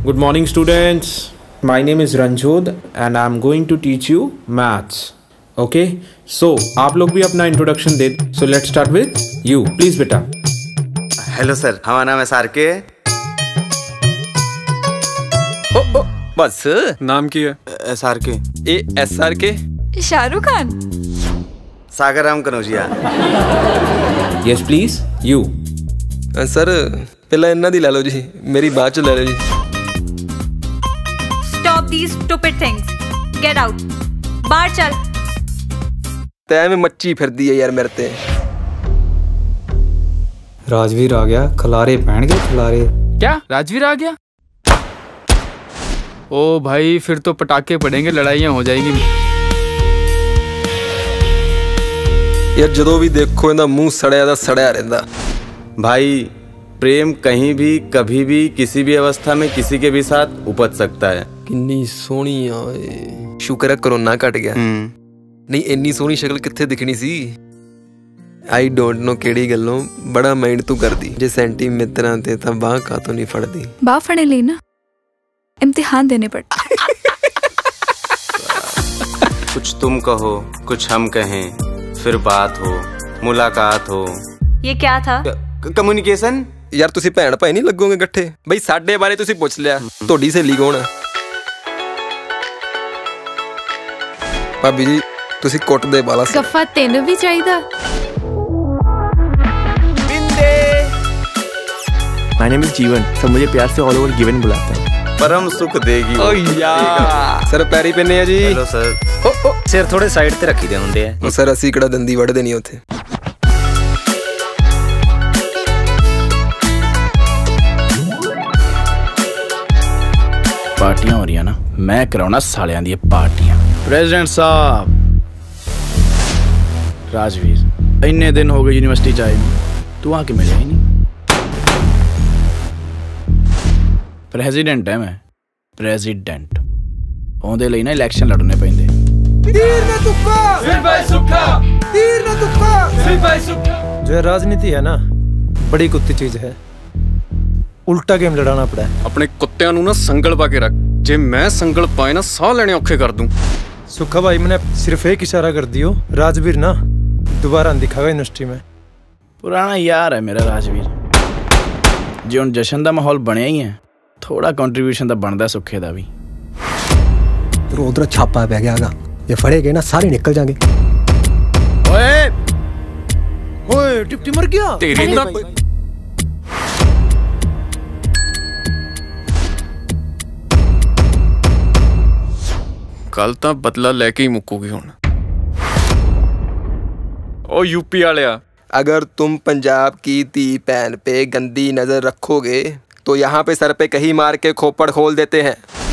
Good morning students. My name is Ranjod and I am going to teach you maths. Okay? So आप लोग भी अपना introduction दे. So let's start with you. Please बेटा. Hello sir, हमारा नाम S R के। ओ बस नाम की है S R K. S R K Shahrukh Khan. Sagar Ram Kanaujia. Yes please. You. Sir पहला इन्ना दी ले लो जी, मेरी बात च ले लो जी। Stop these stupid things. Get out. बाहर चल। तै में मच्छी फिर दी है यार मेरे ते। राजवीर आ गया, खलारे पहन गए खलारे। क्या राजवीर आ गया? ओ भाई फिर तो पटाखे पड़ेंगे, लड़ाइयाँ हो जाएगी। यार जदों भी देखो इनका मुंह सड़िया दा सड़िया रहंदा। भाई प्रेम कहीं भी कभी भी किसी भी अवस्था में किसी के भी साथ उपज सकता है। किन्नी सोहनी आए, शुक्र है कोरोना घट गया। नहीं इन्नी सोहनी शक्ल कित्थे दिखनी सी। आई डोंट नो केड़ी गल्लों बड़ा माइंड तू कर दी जे सेंटीमीटरां ते तां बाह कातों नहीं फड़दी। बाह फड़ने लिए ना इम्तिहान देने पड़ते। कुछ तुम कहो कुछ हम कहें, फिर बात हो मुलाकात हो। ये क्या था? कम्युनिकेशन। यार तुसी भैन भाई नहीं लगोगे इकट्ठे? बई साडे बारे तुसी पुछ लिया, तोड़ी सहेली कौन है? भाभी जी तुसी कुट दे बाला से। गफ्फा तेन भी चाहिए। My name is जीवन, सब मुझे प्यार से ऑल ओवर गिवन बुलाते हैं। परम सुख देगी। ओ यार सर पैरी पेने है जी। Hello sir. ओ सिर थोड़े साइड ते रखी दे हुंदे हैं। सर असी कड़ा दंदी वड़ देनी होते। पार्टियां हो रही ना, मैं कराउना सालियां दी पार्टियां। प्रेसिडेंट साहब, राजवीर इन्ने दिन हो गए यूनिवर्सिटी जाए नहीं, तू आके मिले ही नहीं। प्रेसिडेंट है मैं, प्रेसिडेंट ओंदे लई ना इलेक्शन लड़ने पैंदे। तीर न तुक्का सिर भाई सुक्का, तीर न तुक्का सिर भाई सुक्का। जो राजनीति है ना बड़ी कुत्ती चीज है, उल्टा गेम लड़ाना पड़ा है। अपने कुत्तियां नू ना संगल पा के रख, जे मैं संगल पाए ना साह लेने औखे कर दूं। सुखा भाई मैंने सिर्फ एक इशारा कर दियो, राजवीर ना दोबारा दिखागा यूनिवर्सिटी में। पुराना यार है मेरा राजवीर, जे हुण जशन दा माहौल बनया ही है, थोड़ा कंट्रीब्यूशन दा बनदा सुखे दा भी। तो उधर छापा पै गया, ये फड़े गए ना सारे निकल जाएंगे। ओए ओए डिप्टी मर गया तेरी ना कल तां बदला लेके ही मुक्कूगी हुण। ओ यूपी वालिया, अगर तुम पंजाब की धी बहन पे गंदी नजर रखोगे तो यहाँ पे सर पे कहीं मार के खोपड़ खोल देते हैं।